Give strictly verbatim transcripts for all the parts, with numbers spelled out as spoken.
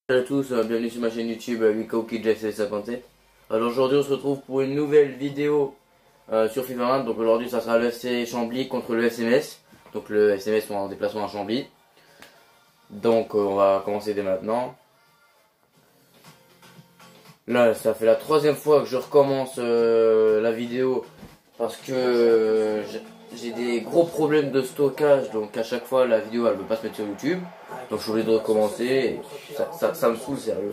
Salut à tous, euh, bienvenue sur ma chaîne YouTube euh, Wiko Kid F C cinquante-sept. Alors aujourd'hui on se retrouve pour une nouvelle vidéo euh, sur FIFA vingt. Donc aujourd'hui ça sera le F C Chambly contre le F C Metz. Donc le F C Metz sont en déplacement à Chambly. Donc euh, on va commencer dès maintenant. Là ça fait la troisième fois que je recommence euh, la vidéo parce que euh, j'ai des gros problèmes de stockage, donc à chaque fois la vidéo elle veut pas se mettre sur YouTube, donc je suis obligé de recommencer et ça, ça, ça me saoule sérieux.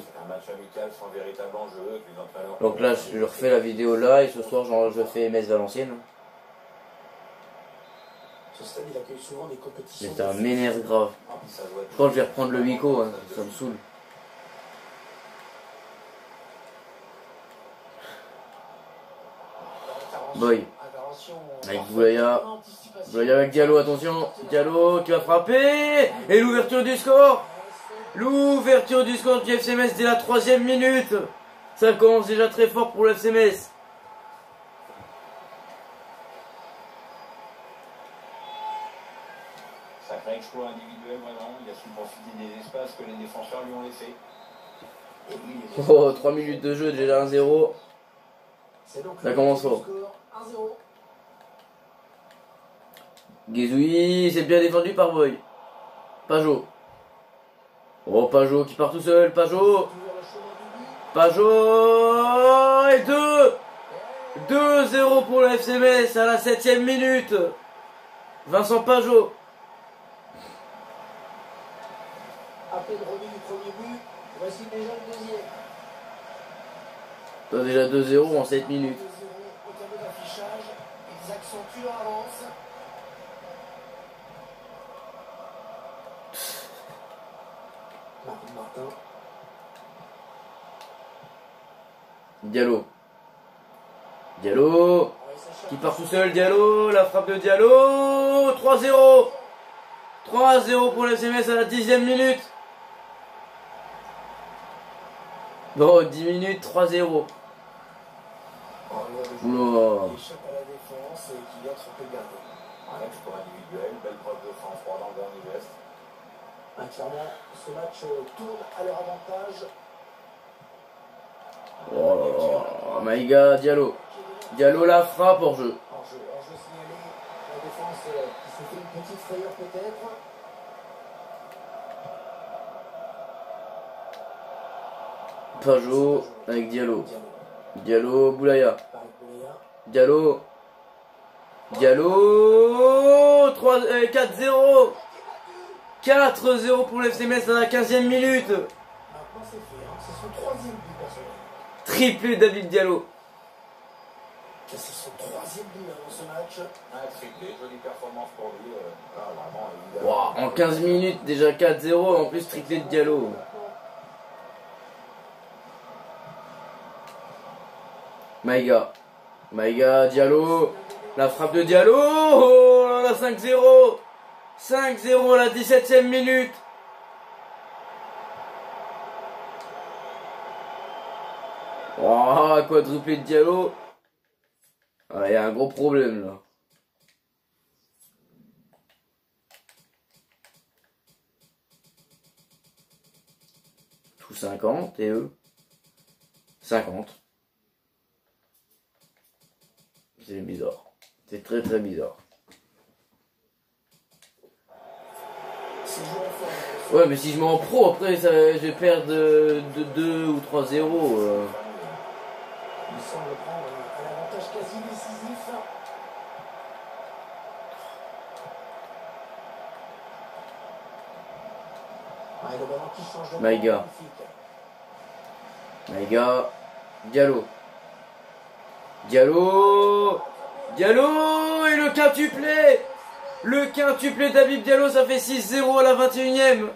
Donc là je refais la vidéo là et ce soir genre, je fais Metz Valenciennes. Mais ça m'énerve grave. Je crois que je vais reprendre le Wiko, hein, ça me saoule. Boy. Avec Boulaya. Boulaya avec Diallo, attention. Diallo qui va frapper. Et l'ouverture du score. L'ouverture du score du F C Metz dès la troisième minute. Ça commence déjà très fort pour le F C Metz. Sacré exploit individuel, vraiment. Il a su profiter des espaces que les défenseurs lui ont laissés. Oh, trois minutes de jeu, déjà un zéro. Ça commence fort. Guézoui, c'est bien défendu par Boy. Pajot. Oh, Pajot qui part tout seul. Pajot. Pajot. Et deux. deux zéro pour le F C Metz à la septième minute. Vincent Pajot. Après le remis du premier but, voici déjà le deuxième. T'as déjà deux zéro en sept minutes. deux zéro au tableau d'affichage, ils accentuent leur avance. Martin. Diallo. Diallo. Qui part tout seul. Diallo. La frappe de Diallo. trois zéro. trois zéro pour le F C Metz à la dixième minute. Bon, dix minutes, trois zéro. Oula. Il échappe à la défense et qui vient tromper le gardien. Un exploit individuel, belle preuve de sang-froid dans le dernier geste. Ah, clairement, ce match tourne à leur avantage. Oh là là, Maïga, Diallo. Diallo la frappe hors jeu. Hors jeu, hors jeu signalé. La défense euh, qui s'est fait une petite frayeur peut-être. Pajot avec Diallo. Diallo, Boulaya. Diallo. Diallo. trois, euh, quatre zéro. quatre zéro pour le F C Metz à la quinzième minute. Maintenant c'est fait, hein. C'est son troisième but personnel. Triplé David Diallo. C'est son troisième but dans ce match. Un triplé, jolie performance pour lui. Euh, ah, vraiment, évidemment. Wow, en quinze minutes déjà quatre zéro, en plus triplé de Diallo. Maïga. Maïga, Diallo. La frappe de Diallo. Oh là là, cinq zéro. cinq zéro à la dix-septième minute. Oh, quadruplé de Diallo. Ah, il y a un gros problème là. Tout cinquante et eux cinquante. C'est bizarre. C'est très très bizarre. Ouais, mais si je mets en pro, après ça, je vais perdre de, de deux ou trois zéro. Euh. Il semble prendre un avantage quasi décisif. Ah, et le ballon qui change de Maïga. Maïga. Diallo. Diallo. Diallo. Et le quintuplé. Le quintuplé d'Habib Diallo, ça fait six zéro à la vingt et unième.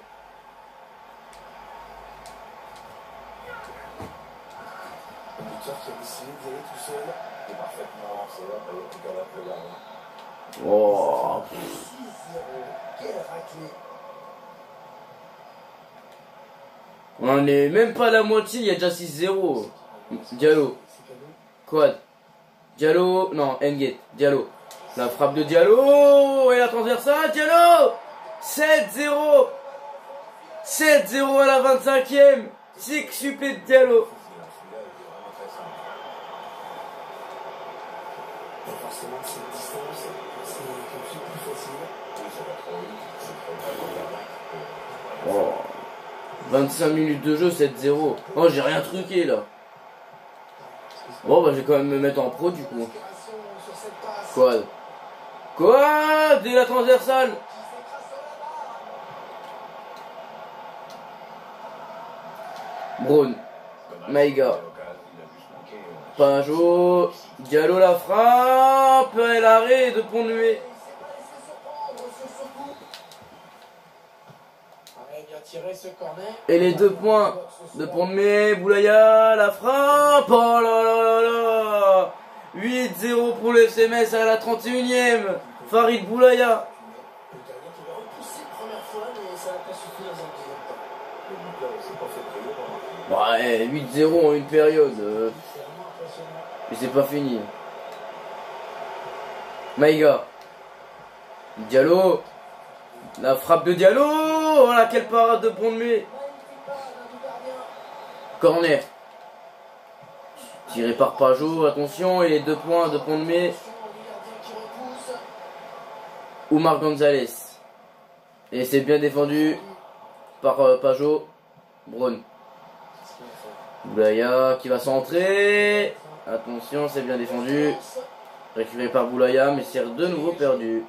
Le buteur qui a décidé d'y aller tout seul. Il est parfaitement avancé, après il n'y a plus qu'à battre le gardien. Oh. six zéro. Quelle raclée. On est même pas à la moitié, il y a déjà six zéro. Diallo. Quad. Diallo. Non, N'Gate. Diallo. La frappe de Diallo. Et la transversale. Diallo. sept zéro. sept zéro à la vingt-cinquième. Six supplé de Diallo. Et forcément, cette distance, c'est quelque chose de plus facile. Oh. vingt-cinq minutes de jeu, sept zéro. Oh, j'ai rien truqué là. Bon, bah, je vais quand même me mettre en pro du coup. Quoi? Quoi? Dès la transversale. Brown. Maïga. Pajot. Diallo la frappe. Et l'arrêt de Pont-Nuet. Et les deux points de Pont-Nuet. Boulaya. La frappe. Oh là là là là. huit zéro pour le F C Metz à la trente et unième. Farid Boulaya. Ouais, huit zéro en une période. Euh, et c'est pas fini. Maïga. Diallo. La frappe de Diallo. Oh là, quelle parade de Pont-Nuet. Corner. Tiré par Pajot, attention, et les deux points de Pont-Nuet. Oumar Gonzalez. Et c'est bien défendu par euh, Pajot. Brown. Boulaya qui va centrer. Attention, c'est bien défendu. Récupéré par Boulaya, mais c'est de nouveau perdu.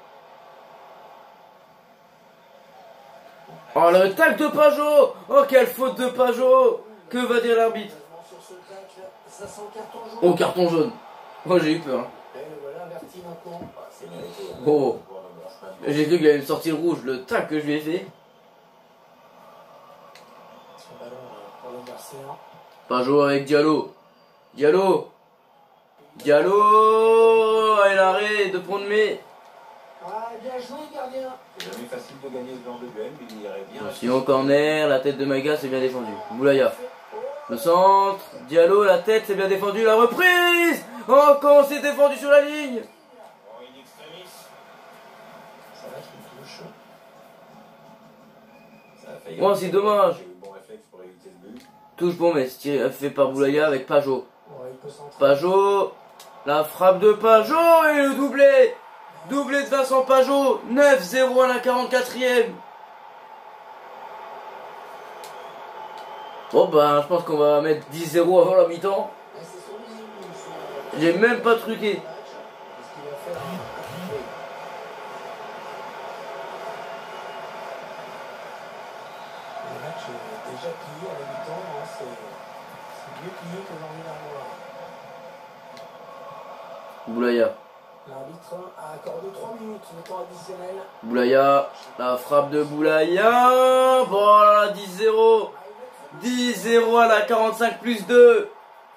Oh, le tac de Pajot. Oh, quelle faute de Pajot. Que va dire l'arbitre? Oh, carton jaune. Oh, j'ai eu peur. Oh. J'ai cru qu'il allait me sortir le rouge, le tac que je lui ai fait. Pajot avec Diallo. Diallo. Diallo. Et l'arrêt de Pont-Nuet. Attention, corner, la tête de Maïga, c'est bien défendu. Boulaya. Le centre. Diallo, la tête, c'est bien défendu. La reprise. Oh, comment c'est défendu sur la ligne. Oh, c'est dommage. Touche pour Metz, fait par Boulaya avec Pajot. Pajot, la frappe de Pajot et le doublé. Doublé de Vincent Pajot, neuf zéro à la quarante-quatrième. Bon bah je pense qu'on va mettre dix zéro avant la mi-temps. J'ai même pas truqué. Déjà plié à la mi-temps, c'est mieux plié que l'an dernier. Boulaya. L'arbitre a accordé trois minutes de temps additionnel. Boulaya, la frappe de Boulaya. Bon là, dix zéro. dix zéro à la quarante-cinq plus deux.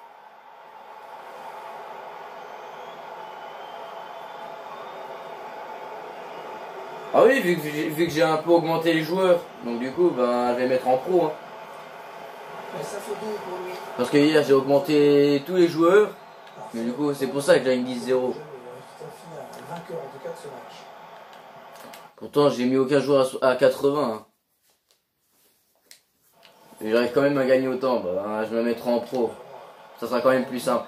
Ah oui, vu que, vu que j'ai un peu augmenté les joueurs, donc du coup, ben, je vais mettre en pro. Hein. Parce que hier, j'ai augmenté tous les joueurs, mais du coup, c'est pour ça que j'ai une dix zéro. Pourtant, j'ai mis aucun joueur à quatre-vingts. Hein. Et j'arrive quand même à gagner autant, bah, hein, je me mettrai en pro. Ça sera quand même plus simple.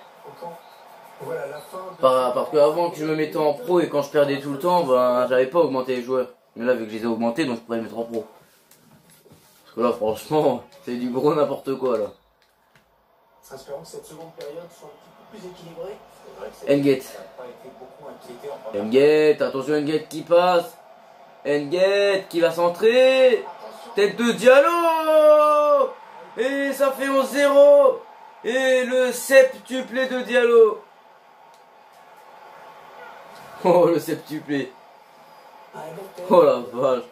Par, parce qu'avant que je me mettais en pro et quand je perdais tout le temps, ben, j'avais pas augmenté les joueurs. Mais là, vu que je les ai augmentés, donc je pourrais les mettre en pro. Parce que là, franchement, c'est du gros n'importe quoi, là. Espérons que cette seconde période soit un petit peu plus équilibrée. N'Guet. N'Guet, attention N'Guet qui passe. N'Guet qui va centrer. Tête de Diallo. Et ça fait onze zéro. Et le septuplé de Diallo. Oh, le septuplé. Oh la vache.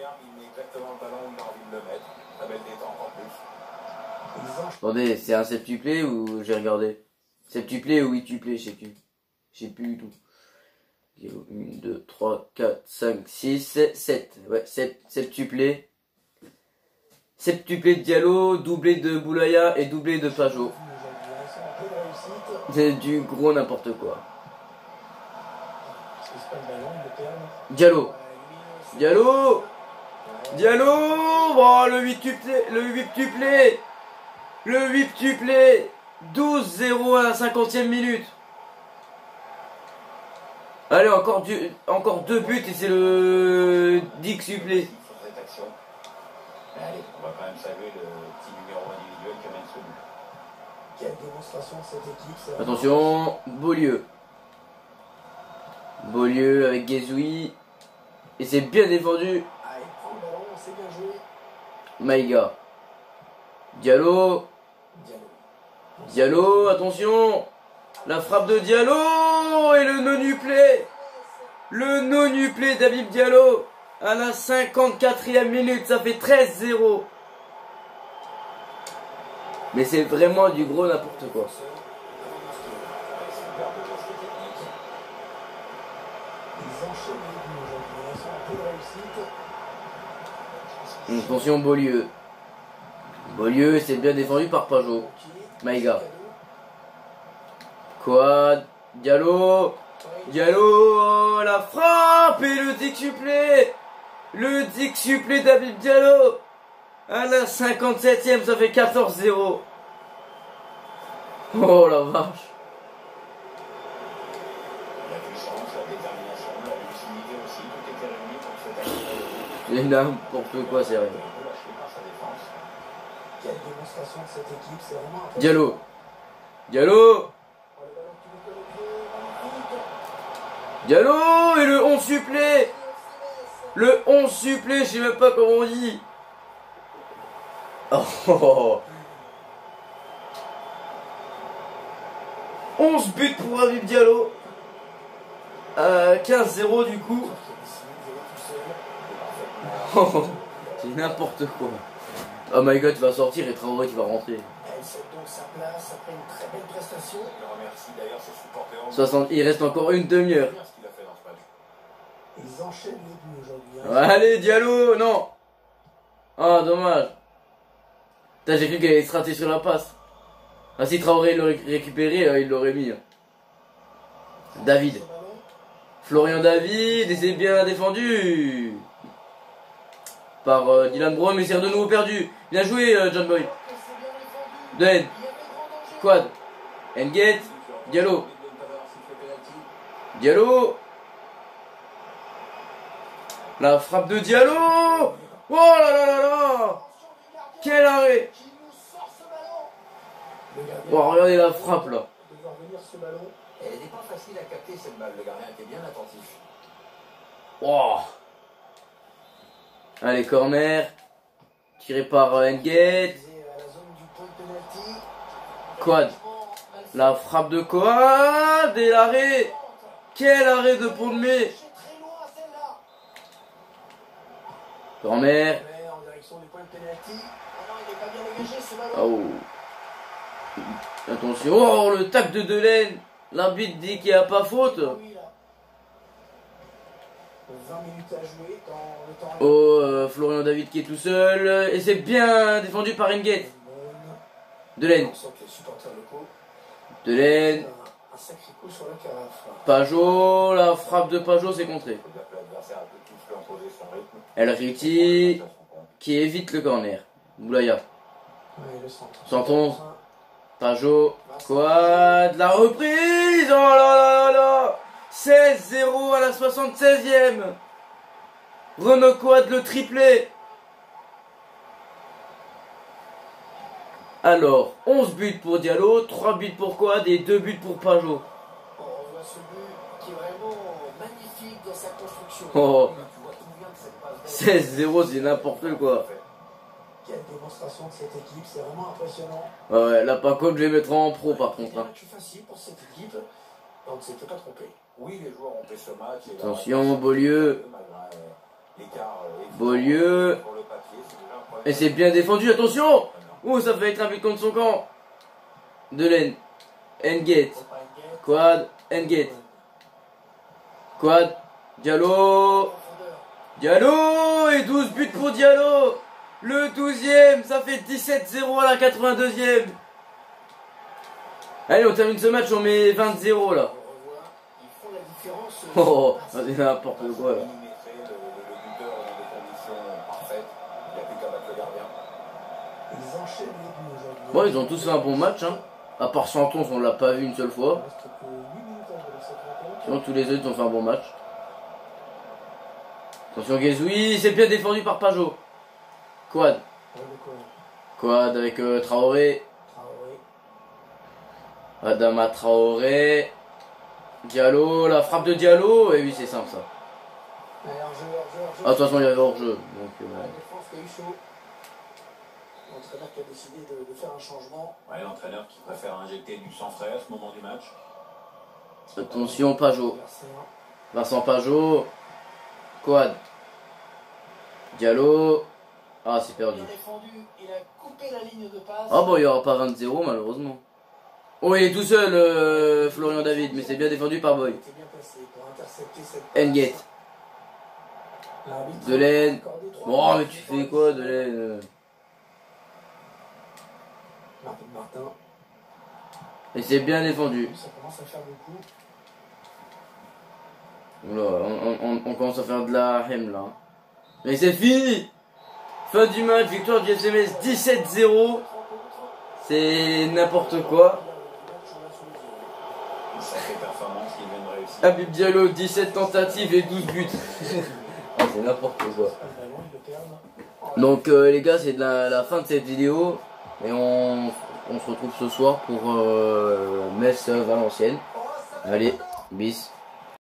Attendez, c'est un septuplé ou j'ai regardé? Septuplé ou huituplé, je sais plus. Je sais plus du tout. un, deux, trois, quatre, cinq, six, sept. Ouais, sept, septuplé. Septuplé de Diallo, doublé de Boulaya et doublé de Pajot. C'est du gros n'importe quoi. Diallo. Diallo. Diallo. Oh, le huit tuplé. Le huit tuplé. Le huit tuplé. douze zéro à la cinquantième minute. Allez, encore, du, encore deux buts et c'est le dixtuplé. Sur cette action. Allez, on va quand même saluer le petit numéro individuel qui amène ce but. Quelle démonstration de cette équipe. C'est Attention, Beaulieu. Beaulieu avec Guézoui. Et c'est bien défendu. Ah, il prend le ballon, c'est bien joué. Maïga. Diallo. Diallo. Diallo, attention. La frappe de Diallo. Et le non-uplé. Le non-uplé d'Habib Diallo. À la cinquante-quatrième minute, ça fait treize zéro. Mais c'est vraiment du gros n'importe quoi. Ils enchaînent les buts aujourd'hui. Ils sont un peu de réussite. Attention, Beaulieu. Beaulieu, c'est bien défendu par Pajot. Maïga. Quad. Diallo. Diallo. Oh, la frappe et le dixtuplé. Le dixtuplé d'Habib Diallo. À la cinquante-septième, ça fait quatorze zéro. Oh la vache. La puissance, la détermination, la lucidité aussi, tout était réuni pour cette action. C'est n'importe quoi, sérieux. Un peu lâché par sa défense. Quelle démonstration de cette équipe. C'est vraiment un peu. Diallo. Diallo. Oh, le ballon qui nous colle au pied. Magnifique. Diallo. Et le onze supplé. Le onze supplé, je sais même pas comment on dit. Oh, oh, oh. onze buts pour Habib Diallo. Euh, quinze zéro du coup. Oh, c'est n'importe quoi. Oh my god, tu vas sortir et Traoré qui va rentrer. Elle cède donc sa place après une très belle prestation. Je remercie d'ailleurs ses supporters. soixante, il reste encore une demi-heure. Bien ce qu'il a fait dans ce match. Ils enchaînent les buts aujourd'hui. Hein. Allez, Diallo, non. Ah, dommage. Putain, j'ai cru qu'elle allait se rater sur la passe. Ah, si Traoré l'aurait récupéré, euh, il l'aurait mis. David. Ce ballon. Florian David, et c'est bien défendu. Par euh, Dylan Brown, mais c'est de nouveau perdu. Bien joué, euh, John Boy. Den. Quad. Engate. Diallo. Diallo. La frappe de Diallo. Oh là là là là. Quel arrêt. Qui nous sort ce ballon. Le gardien Oh, regardez la frappe là. de voir venir ce ballon. Elle n'était pas facile à capter cette balle. Le gardien était bien attentif. Oh. Allez, corner. Tiré par euh, Engate. Visé à la zone du point de penalty. Quad. La frappe de Quad. Et l'arrêt. Quel arrêt de Pont-de-Mai. C'est très loin celle-là. Corner. Mais en direction du point de penalty. Ah non, il n'est pas bien dégagé ce ballon. Oh. Attention. Oh, le tac de Delaine. L'arbitre dit qu'il n'y a pas faute. Oui, là. vingt minutes à jouer dans le temps. Oh, euh, Florian David qui est tout seul. Et c'est bien défendu par Engate. Delaine. On sent que les supporters locaux. Delaine. Un, un sacré coup sur la carafe. Pajot. La frappe de Pajot, c'est contré. L'adversaire a tout de suite imposer son rythme. El Riti qui évite le corner. Boulaya. Oui, le centre. Santon. Pajot. Quad. La reprise. Oh là là là là. seize zéro à la soixante-seizième. Renaud Quad le triplé. Alors, onze buts pour Diallo, trois buts pour Quad et deux buts pour Pajot. On revoit ce but qui est vraiment magnifique dans sa construction. Oh, Tu vois tout bien que cette passe seize zéro, c'est n'importe quoi. Quelle démonstration de cette équipe, c'est vraiment impressionnant. Ouais, ouais, là par contre, je vais mettre en pro par contre. Un Hein. match facile pour cette équipe. On ne s'était pas trompé. Oui, les joueurs ont fait ce match. Et Attention, Beaulieu. malgré, euh, l'écart, euh, Beaulieu. sur le papier, c'est déjà un problème. Et c'est bien défendu, attention. Ouh, ça fait être un but contre son camp. Delaine. Engate. Quad. Engate. Quad. Diallo. Diallo. Et douze buts pour Diallo. Le douzième, ça fait dix-sept zéro à la quatre-vingt-deuxième. Allez, on termine ce match, on met vingt zéro là. On revoit, ils font la différence. Oh, c'est n'importe quoi là. Millimétré, le, le buteur dans des conditions parfaites. buts aujourd'hui. Bon, ils ont tous fait un bon match, hein. À part Santon, on l'a pas vu une seule fois. Il reste que huit minutes à jouer dans cette rencontre. Sinon, tous les autres ont fait un bon match. Attention, Guézoui, c'est bien défendu par Pajot. Quad. Ouais, d'accord. Quad avec euh, Traoré. Traoré. Adama Traoré. Diallo, la frappe de Diallo. Et oui, c'est simple ça. Allez, hors-jeu, hors-jeu, hors-jeu. Ah, de toute façon, il y avait hors-jeu. Donc, euh, La défense qui a eu chaud. L'entraîneur qui a décidé de, de faire un changement. Ouais, l'entraîneur qui préfère injecter du sang frais à ce moment du match. attention, Pajot. Adversaire. Vincent Pajot. Quad. Diallo. Ah, c'est perdu. Bien défendu, il a coupé la ligne de passe. Ah bon, il n'y aura pas vingt zéro malheureusement. Oh, il est tout seul, euh, Florian David, mais c'est bien défendu par Boy. Il était bien placé pour intercepter cette Engate. passe. L'arbitre Delaine. a accordé trois Oh, mais points. tu fais quoi, Delaine? Martin Martin. Et c'est bien défendu. Ça commence à faire beaucoup. Oula, on, on, on commence à faire de la hem là. Mais c'est fini! Fin du match, victoire du F C M S dix-sept zéro. C'est n'importe quoi. Une sacrée performance qui vient de réussir. Habib Diallo, dix-sept tentatives et douze buts. Ah, c'est n'importe quoi. Donc euh, les gars, c'est de la, la fin de cette vidéo. Et on, on se retrouve ce soir pour euh, Metz Valenciennes. Allez, bis.